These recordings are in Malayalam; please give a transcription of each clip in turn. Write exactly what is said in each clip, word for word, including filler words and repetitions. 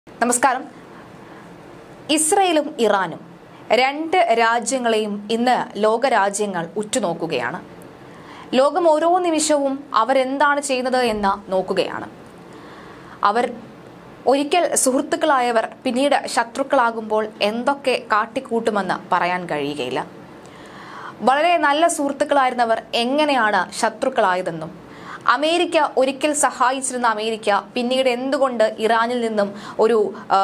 നമസ്കാരം. ഇസ്രയേലും ഇറാനും രണ്ട് രാജ്യങ്ങളെയും ഇന്ന് ലോകരാജ്യങ്ങൾ ഉറ്റുനോക്കുകയാണ്. ലോകം ഓരോ നിമിഷവും അവരെന്താണ് ചെയ്യുന്നത് എന്ന് നോക്കുകയാണ്. അവർ ഒരിക്കൽ സുഹൃത്തുക്കളായവർ പിന്നീട് ശത്രുക്കളാകുമ്പോൾ എന്തൊക്കെ കാട്ടിക്കൂട്ടുമെന്ന് പറയാൻ കഴിയുകയില്ല. വളരെ നല്ല സുഹൃത്തുക്കളായിരുന്നവർ എങ്ങനെയാണ് ശത്രുക്കളായതെന്നും അമേരിക്ക ഒരിക്കൽ സഹായിച്ചിരുന്ന അമേരിക്ക പിന്നീട് എന്തുകൊണ്ട് ഇറാനിൽ നിന്നും ഒരു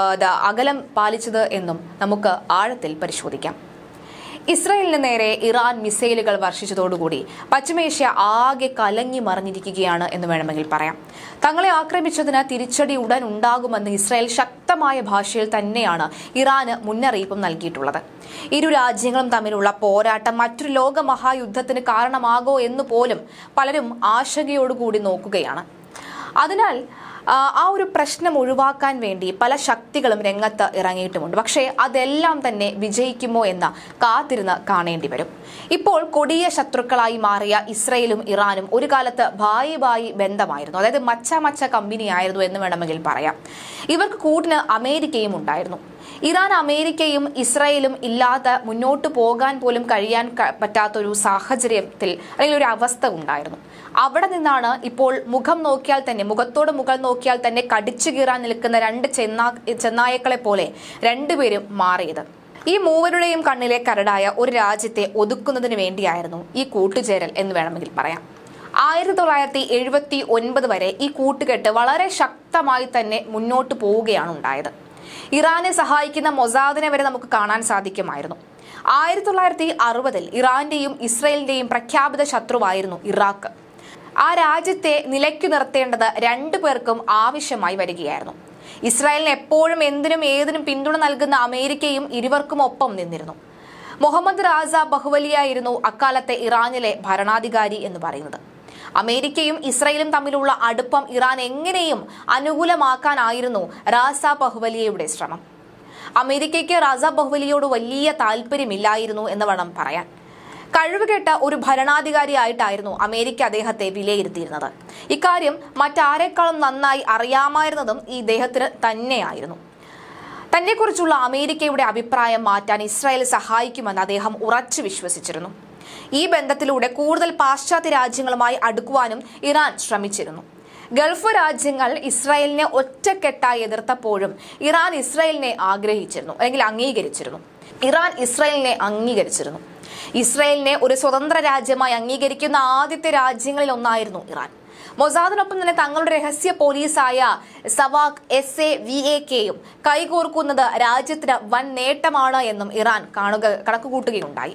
അകലം പാലിച്ചത് എന്നും നമുക്ക് ആഴത്തിൽ പരിശോധിക്കാം. ഇസ്രായേലിന് നേരെ ഇറാൻ മിസൈലുകൾ വർഷിച്ചതോടുകൂടി പശ്ചിമേഷ്യ ആകെ കലങ്ങി മറിഞ്ഞിരിക്കുകയാണ് എന്ന് വേണമെങ്കിൽ പറയാം. തങ്ങളെ ആക്രമിച്ചതിന് തിരിച്ചടി ഉടൻ ഉണ്ടാകുമെന്ന് ഇസ്രായേൽ ശക്തമായ ഭാഷയിൽ തന്നെയാണ് ഇറാന് മുന്നറിയിപ്പും നൽകിയിട്ടുള്ളത്. ഇരു രാജ്യങ്ങളും തമ്മിലുള്ള പോരാട്ടം മറ്റൊരു ലോകമഹായുദ്ധത്തിന് കാരണമാകോ എന്ന് പോലും പലരും ആശങ്കയോടുകൂടി നോക്കുകയാണ്. അതിനാൽ ആ ഒരു പ്രശ്നം ഒഴിവാക്കാൻ വേണ്ടി പല ശക്തികളും രംഗത്ത് ഇറങ്ങിയിട്ടുമുണ്ട്. പക്ഷേ അതെല്ലാം തന്നെ വിജയിക്കുമോ എന്ന് കാത്തിരുന്ന് കാണേണ്ടി വരും. ഇപ്പോൾ കൊടിയ ശത്രുക്കളായി മാറിയ ഇസ്രയേലും ഇറാനും ഒരു കാലത്ത് ഭായി ഭായി ബന്ധമായിരുന്നു. അതായത് മച്ച മച്ച കമ്പനിയായിരുന്നു എന്ന് വേണമെങ്കിൽ പറയാം. ഇവർക്ക് കൂട്ടിന് അമേരിക്കയും ഉണ്ടായിരുന്നു. ഇറാൻ അമേരിക്കയും ഇസ്രായേലും ഇല്ലാതെ മുന്നോട്ട് പോകാൻ പോലും കഴിയാൻ പറ്റാത്തൊരു സാഹചര്യത്തിൽ അല്ലെങ്കിൽ ഒരു അവസ്ഥ ഉണ്ടായിരുന്നു. അവിടെ നിന്നാണ് ഇപ്പോൾ മുഖം നോക്കിയാൽ തന്നെ മുഖത്തോട് മുഖം നോക്കിയാൽ തന്നെ കടിച്ചു കീറാൻ നിൽക്കുന്ന രണ്ട് ചെന്നാ ചെന്നായക്കളെ പോലെ രണ്ടുപേരും മാറിയത്. ഈ മൂവരുടെയും കണ്ണിലെ കരടായ ഒരു രാജ്യത്തെ ഒതുക്കുന്നതിന് വേണ്ടിയായിരുന്നു ഈ കൂട്ടുചേരൽ എന്ന് വേണമെങ്കിൽ പറയാം. ആയിരത്തി തൊള്ളായിരത്തി എഴുപത്തി ഒൻപത് വരെ ഈ കൂട്ടുകെട്ട് വളരെ ശക്തമായി തന്നെ മുന്നോട്ട് പോവുകയാണ് ഉണ്ടായത്. ഇറാനെ സഹായിക്കുന്ന മൊസാദിനെ വരെ നമുക്ക് കാണാൻ സാധിക്കുമായിരുന്നു. ആയിരത്തി തൊള്ളായിരത്തി അറുപതിൽ ഇറാന്റെയും ഇസ്രയേലിന്റെയും പ്രഖ്യാപിത ശത്രുവായിരുന്നു ഇറാഖ്. ആ രാജ്യത്തെ നിലയ്ക്കു നിർത്തേണ്ടത് രണ്ടു പേർക്കും ആവശ്യമായി വരികയായിരുന്നു. ഇസ്രായേലിന് എപ്പോഴും എന്തിനും ഏതിനും പിന്തുണ നൽകുന്ന അമേരിക്കയും ഇരുവർക്കും ഒപ്പം നിന്നിരുന്നു. മുഹമ്മദ് റാസ ബഹുവലിയായിരുന്നു അക്കാലത്തെ ഇറാനിലെ ഭരണാധികാരി എന്ന് പറയുന്നത്. അമേരിക്കയും ഇസ്രായേലും തമ്മിലുള്ള അടുപ്പം ഇറാൻ എങ്ങനെയും അനുകൂലമാക്കാനായിരുന്നു റാസ ബഹുവലിയയുടെ ശ്രമം. അമേരിക്കയ്ക്ക് റാസ ബഹുവലിയോട് വലിയ താല്പര്യമില്ലായിരുന്നു എന്ന് വേണം പറയാൻ. കഴിവുകെട്ട ഒരു ഭരണാധികാരിയായിട്ടായിരുന്നു അമേരിക്ക അദ്ദേഹത്തെ വിലയിരുത്തിയിരുന്നത്. ഇക്കാര്യം മറ്റാരെക്കാളും നന്നായി അറിയാമായിരുന്നതും ഈ ഇദ്ദേഹത്തിന് തന്നെയായിരുന്നു. തന്നെക്കുറിച്ചുള്ള അമേരിക്കയുടെ അഭിപ്രായം മാറ്റാൻ ഇസ്രായേൽ സഹായിക്കുമെന്ന് അദ്ദേഹം ഉറച്ചു വിശ്വസിച്ചിരുന്നു. ഈ ബന്ധത്തിലൂടെ കൂടുതൽ പാശ്ചാത്യ രാജ്യങ്ങളുമായി അടുക്കുവാനും ഇറാൻ ശ്രമിച്ചിരുന്നു. ഗൾഫ് രാജ്യങ്ങൾ ഇസ്രായേലിനെ ഒറ്റക്കെട്ടായി എതിർത്തപ്പോഴും ഇറാൻ ഇസ്രായേലിനെ ആഗ്രഹിച്ചിരുന്നു അല്ലെങ്കിൽ അംഗീകരിച്ചിരുന്നു. ഇറാൻ ഇസ്രായേലിനെ അംഗീകരിച്ചിരുന്നു. ഇസ്രായേലിനെ ഒരു സ്വതന്ത്ര രാജ്യമായി അംഗീകരിക്കുന്ന ആദ്യത്തെ രാജ്യങ്ങളിൽ ഒന്നായിരുന്നു ഇറാൻ. മൊസാദിനൊപ്പം തന്നെ തങ്ങളുടെ രഹസ്യ പോലീസായ SAVAK S A V A കെയും കൈകോർക്കുന്നത് രാജ്യത്തിന് വൻ നേട്ടമാണ് എന്നും ഇറാൻ കാണുക കണക്കുകൂട്ടുകയുണ്ടായി.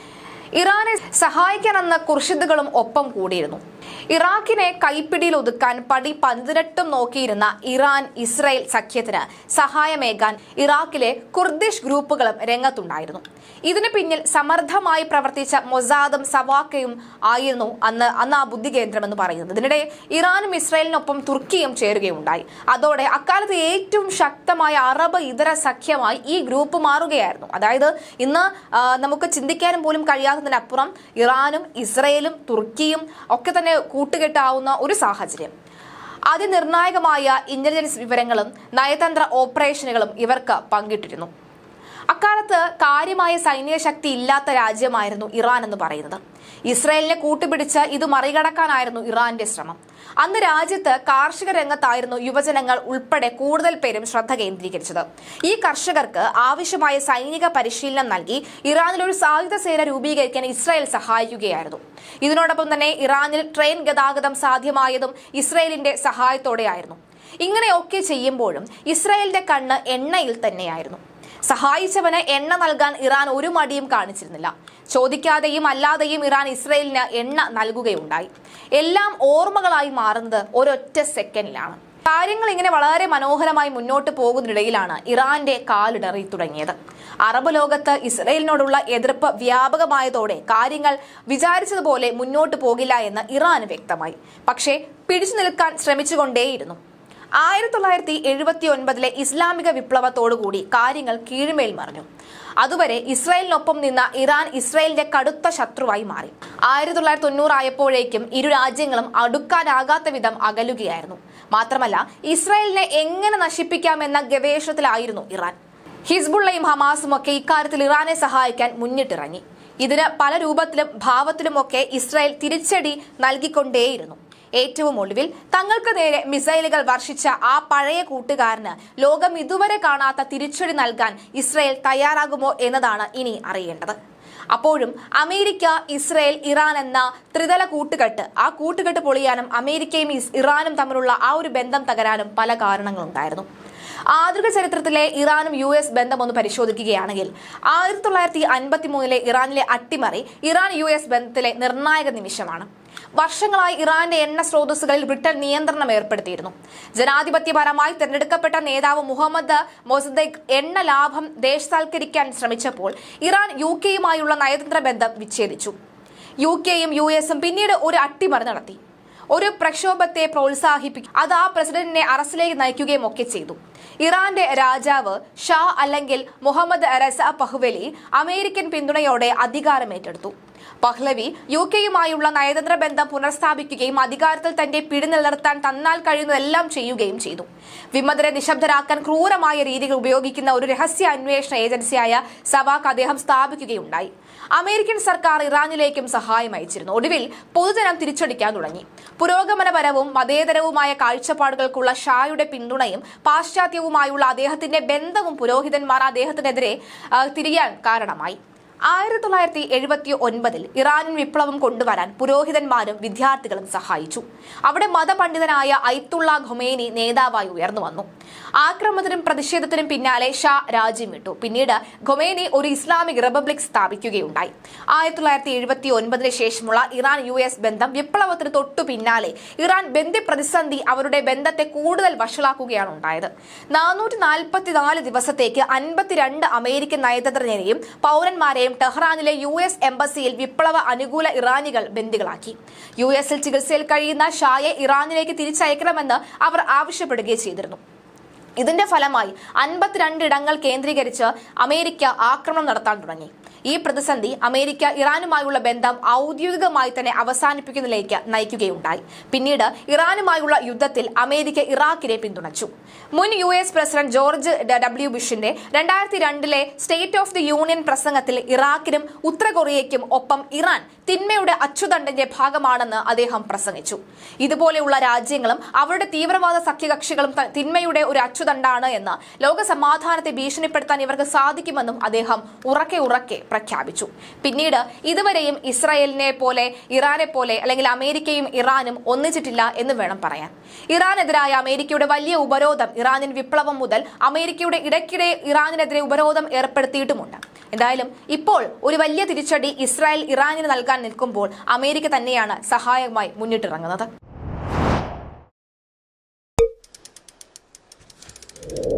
ഇറാനെ സഹായിക്കാനെന്ന കുർഷിദുകളും ഒപ്പം കൂടിയിരുന്നു. ഇറാഖിനെ കൈപ്പിടിയിൽ ഒതുക്കാൻ പടി പതിനെട്ടും നോക്കിയിരുന്ന ഇറാൻ ഇസ്രായേൽ സഖ്യത്തിന് സഹായമേകാൻ ഇറാഖിലെ കുർദിഷ് ഗ്രൂപ്പുകളും രംഗത്തുണ്ടായിരുന്നു. ഇതിനു പിന്നിൽ സമർത്ഥമായി പ്രവർത്തിച്ച മൊസാദും സവാക്കയും ആയിരുന്നു അന്ന് അന്ന് ആ ബുദ്ധി കേന്ദ്രമെന്ന് പറയുന്നത്. ഇതിനിടെ ഇറാനും ഇസ്രായേലിനൊപ്പം തുർക്കിയും ചേരുകയുണ്ടായി. അതോടെ അക്കാലത്ത് ഏറ്റവും ശക്തമായ അറബ് ഇതര സഖ്യമായി ഈ ഗ്രൂപ്പ് മാറുകയായിരുന്നു. അതായത് ഇന്ന് നമുക്ക് ചിന്തിക്കാനും പോലും കഴിയാത്തതിനപ്പുറം ഇറാനും ഇസ്രായേലും തുർക്കിയും ഒക്കെ തന്നെ കൂട്ടുകെട്ടാവുന്ന ഒരു സാഹചര്യം. അതിനിർണായകമായ ഇന്റലിജൻസ് വിവരങ്ങളും നയതന്ത്ര ഓപ്പറേഷനുകളും ഇവർക്ക് പങ്കിട്ടിരുന്നു. അക്കാലത്ത് കാര്യമായ സൈനിക ശക്തി ഇല്ലാത്ത രാജ്യമായിരുന്നു ഇറാൻ എന്ന് പറയുന്നത്. ഇസ്രായേലിനെ കൂട്ടുപിടിച്ച് ഇത് മറികടക്കാനായിരുന്നു ഇറാന്റെ ശ്രമം. അന്ന് രാജ്യത്ത് കാർഷിക രംഗത്തായിരുന്നു യുവജനങ്ങൾ ഉൾപ്പെടെ കൂടുതൽ പേരും ശ്രദ്ധ കേന്ദ്രീകരിച്ചത്. ഈ കർഷകർക്ക് ആവശ്യമായ സൈനിക പരിശീലനം നൽകി ഇറാനിൽ ഒരു സായുധ സേന രൂപീകരിക്കാൻ ഇസ്രായേൽ സഹായിക്കുകയായിരുന്നു. ഇതിനോടൊപ്പം തന്നെ ഇറാനിൽ ട്രെയിൻ ഗതാഗതം സാധ്യമായതും ഇസ്രായേലിന്റെ സഹായത്തോടെയായിരുന്നു. ഇങ്ങനെയൊക്കെ ചെയ്യുമ്പോഴും ഇസ്രായേലിന്റെ കണ്ണ് എണ്ണയിൽ തന്നെയായിരുന്നു. സഹായിച്ചവന് എണ്ണ നൽകാൻ ഇറാൻ ഒരു മടിയും കാണിച്ചിരുന്നില്ല. ചോദിക്കാതെയും അല്ലാതെയും ഇറാൻ ഇസ്രായേലിന് എണ്ണ നൽകുകയുണ്ടായി. എല്ലാം ഓർമ്മകളായി മാറുന്നത് ഒരൊറ്റ സെക്കൻഡിലാണ്. കാര്യങ്ങൾ ഇങ്ങനെ വളരെ മനോഹരമായി മുന്നോട്ട് പോകുന്നതിനിടയിലാണ് ഇറാന്റെ കാലിടറി തുടങ്ങിയത്. അറബ് ലോകത്ത് ഇസ്രായേലിനോടുള്ള എതിർപ്പ് വ്യാപകമായതോടെ കാര്യങ്ങൾ വിചാരിച്ചതുപോലെ മുന്നോട്ട് പോകില്ല എന്ന് ഇറാന് വ്യക്തമായി. പക്ഷേ പിടിച്ചു നിൽക്കാൻ ശ്രമിച്ചുകൊണ്ടേയിരുന്നു. ആയിരത്തി തൊള്ളായിരത്തി എഴുപത്തി ഒൻപതിലെ ഇസ്ലാമിക വിപ്ലവത്തോടുകൂടി കാര്യങ്ങൾ കീഴ്മേൽ മറിഞ്ഞു. അതുവരെ ഇസ്രായേലിനൊപ്പം നിന്ന ഇറാൻ ഇസ്രായേലിന്റെ കടുത്ത ശത്രുവായി മാറി. ആയിരത്തി തൊള്ളായിരത്തി തൊണ്ണൂറായപ്പോഴേക്കും ഇരു രാജ്യങ്ങളും അടുക്കാനാകാത്ത വിധം അകലുകയായിരുന്നു. മാത്രമല്ല, ഇസ്രായേലിനെ എങ്ങനെ നശിപ്പിക്കാമെന്ന ഗവേഷണത്തിലായിരുന്നു ഇറാൻ. ഹിസ്ബുള്ളയും ഹമാസും ഒക്കെ ഇക്കാര്യത്തിൽ ഇറാനെ സഹായിക്കാൻ മുന്നിട്ടിറങ്ങി. ഇതിന് പല രൂപത്തിലും ഭാവത്തിലുമൊക്കെ ഇസ്രായേൽ തിരിച്ചടി നൽകിക്കൊണ്ടേയിരുന്നു. ഏറ്റവും ഒടുവിൽ തങ്ങൾക്ക് നേരെ മിസൈലുകൾ വർഷിച്ച ആ പഴയ കൂട്ടുകാരന് ലോകം ഇതുവരെ കാണാത്ത തിരിച്ചടി നൽകാൻ ഇസ്രായേൽ തയ്യാറാകുമോ എന്നതാണ് ഇനി അറിയേണ്ടത്. അപ്പോഴും അമേരിക്ക, ഇസ്രായേൽ, ഇറാൻ എന്ന ത്രിതല കൂട്ടുകെട്ട് ആ കൂട്ടുകെട്ട് പൊളിയാനും അമേരിക്കയും ഇറാനും തമ്മിലുള്ള ആ ഒരു ബന്ധം തകരാനും പല കാരണങ്ങളുണ്ടായിരുന്നു. ആധുനിക ചരിത്രത്തിലെ ഇറാനും യു എസ് ബന്ധം ഒന്ന് പരിശോധിക്കുകയാണെങ്കിൽ ആയിരത്തി തൊള്ളായിരത്തി അൻപത്തി മൂന്നിലെ ഇറാനിലെ അട്ടിമറി ഇറാൻ യു എസ് ബന്ധത്തിലെ നിർണായക നിമിഷമാണ്. വർഷങ്ങളായി ഇറാന്റെ എണ്ണ സ്രോതസ്സുകളിൽ ബ്രിട്ടൻ നിയന്ത്രണം ഏർപ്പെടുത്തിയിരുന്നു. ജനാധിപത്യപരമായി തെരഞ്ഞെടുക്കപ്പെട്ട നേതാവ് മുഹമ്മദ് മൊസദെഖ് എണ്ണ ലാഭം ദേശസാൽക്കരിക്കാൻ ശ്രമിച്ചപ്പോൾ ഇറാൻ യു കെയുമായുള്ള നയതന്ത്ര ബന്ധം വിച്ഛേദിച്ചു. യു കെയും യു എസും പിന്നീട് ഒരു അട്ടിമറി നടത്തി. ഒരു പ്രക്ഷോഭത്തെ പ്രോത്സാഹിപ്പിക്കും, അത് ആ പ്രസിഡന്റിനെ അറസ്റ്റിലേക്ക് നയിക്കുകയും ഒക്കെ ചെയ്തു. ഇറാന്റെ രാജാവ് ഷാ അല്ലെങ്കിൽ മുഹമ്മദ് റസ പഹ്ലവി അമേരിക്കൻ പിന്തുണയോടെ അധികാരമേറ്റെടുത്തു. പഹ്ലവി യു കെയുമായുള്ള നയതന്ത്ര ബന്ധം പുനഃസ്ഥാപിക്കുകയും അധികാരത്തിൽ തന്റെ പിടി നിലനിർത്താൻ തന്നാൽ കഴിയുന്നതെല്ലാം ചെയ്യുകയും ചെയ്തു. വിമതരെ നിശബ്ദരാക്കാൻ ക്രൂരമായ രീതികൾ ഉപയോഗിക്കുന്ന ഒരു രഹസ്യ അന്വേഷണ ഏജൻസിയായ സവാക്ക് അദ്ദേഹം സ്ഥാപിക്കുകയുണ്ടായി. അമേരിക്കൻ സർക്കാർ ഇറാനിലേക്കും സഹായം അയച്ചിരുന്നു. ഒടുവിൽ പൊതുജനം തിരിച്ചടിക്കാൻ തുടങ്ങി. പുരോഗമനപരവും മതേതരവുമായ കാഴ്ചപ്പാടുകൾക്കുള്ള ഷായുടെ പിന്തുണയും പാശ്ചാത്യവുമായുള്ള അദ്ദേഹത്തിന്റെ ബന്ധവും പുരോഹിതന്മാർ അദ്ദേഹത്തിനെതിരെ തിരിയാൻ കാരണമായി. ആയിരത്തി തൊള്ളായിരത്തി എഴുപത്തി ഒൻപതിൽ ഇറാനിൽ വിപ്ലവം കൊണ്ടുവരാൻ പുരോഹിതന്മാരും വിദ്യാർത്ഥികളും സഹായിച്ചു. അവിടെ മതപണ്ഡിതനായ അയത്തുള്ള ഖൊമേനി നേതാവായി ഉയർന്നു വന്നു. ആക്രമണത്തിനും പ്രതിഷേധത്തിനും പിന്നാലെ ഷാ രാജ്യം വിട്ടു. പിന്നീട് ഖൊമേനി ഒരു ഇസ്ലാമിക് റിപ്പബ്ലിക് സ്ഥാപിക്കുകയുണ്ടായി. ആയിരത്തി തൊള്ളായിരത്തി എഴുപത്തി ഒൻപതിന് ശേഷമുള്ള ഇറാൻ യു എസ് ബന്ധം വിപ്ലവത്തിന് തൊട്ടു പിന്നാലെ ഇറാൻ ബന്ധ പ്രതിസന്ധി അവരുടെ ബന്ധത്തെ കൂടുതൽ വഷളാക്കുകയാണ് ഉണ്ടായത്. നാനൂറ്റി നാൽപ്പത്തിനാല് ദിവസത്തേക്ക് അൻപത്തിരണ്ട് അമേരിക്കൻ നയതന്ത്രജ്ഞരെയും പൗരന്മാരെയും ടെഹ്റാനിലെ യു എസ് എംബസിയിൽ വിപ്ലവ അനുകൂല ഇറാനികൾ ബന്ദികളാക്കി. യു എസിൽ ചികിത്സയിൽ കഴിയുന്ന ഷായെ ഇറാനിലേക്ക് തിരിച്ചയക്കണമെന്ന് അവർ ആവശ്യപ്പെടുകയും ചെയ്തിരുന്നു. ഇതിന്റെ ഫലമായി അൻപത്തിരണ്ട് ഇടങ്ങൾ കേന്ദ്രീകരിച്ച് അമേരിക്ക ആക്രമണം നടത്താൻ തുടങ്ങി. ഈ പ്രതിസന്ധി അമേരിക്ക ഇറാനുമായുള്ള ബന്ധം ഔദ്യോഗികമായി തന്നെ അവസാനിപ്പിക്കുന്നതിലേക്ക് നയിക്കുകയുണ്ടായി. പിന്നീട് ഇറാനുമായുള്ള യുദ്ധത്തിൽ അമേരിക്ക ഇറാഖിനെ പിന്തുണച്ചു. മുൻ U S president George W ബുഷിന്റെ രണ്ടായിരത്തി രണ്ടിലെ സ്റ്റേറ്റ് ഓഫ് ദി യൂണിയൻ പ്രസംഗത്തിൽ ഇറാഖിനും ഉത്തര കൊറിയയ്ക്കും ഒപ്പം ഇറാൻ തിന്മയുടെ അച്ചുതണ്ടിന്റെ ഭാഗമാണെന്ന് അദ്ദേഹം പ്രസംഗിച്ചു. ഇതുപോലെയുള്ള രാജ്യങ്ങളും അവരുടെ തീവ്രവാദ സഖ്യകക്ഷികളും തിന്മയുടെ ഒരു അച്ചുതണ്ടാണ് എന്ന് ലോക സമാധാനത്തെ ഭീഷണിപ്പെടുത്താൻ ഇവർക്ക് സാധിക്കുമെന്നും അദ്ദേഹം ഉറക്കെ ഉറക്കെ പ്രഖ്യാപിച്ചു. പിന്നീട് ഇതുവരെയും ഇസ്രായേലിനെ പോലെ ഇറാനെ പോലെ അല്ലെങ്കിൽ അമേരിക്കയും ഇറാനും ഒന്നിച്ചിട്ടില്ല എന്ന് വേണം പറയാൻ. ഇറാനെതിരായ അമേരിക്കയുടെ വലിയ ഉപരോധം ഇറാനിയൻ വിപ്ലവം മുതൽ അമേരിക്കയുടെ ഇടയ്ക്കിടെ ഇറാനിനെതിരെ ഉപരോധം ഏർപ്പെടുത്തിയിട്ടുമുണ്ട്. എന്തായാലും ഇപ്പോൾ ഒരു വലിയ തിരിച്ചടി ഇസ്രായേൽ ഇറാനിന് നൽകാൻ നിൽക്കുമ്പോൾ അമേരിക്ക തന്നെയാണ് സഹായമായി മുന്നിട്ടിറങ്ങുന്നത്.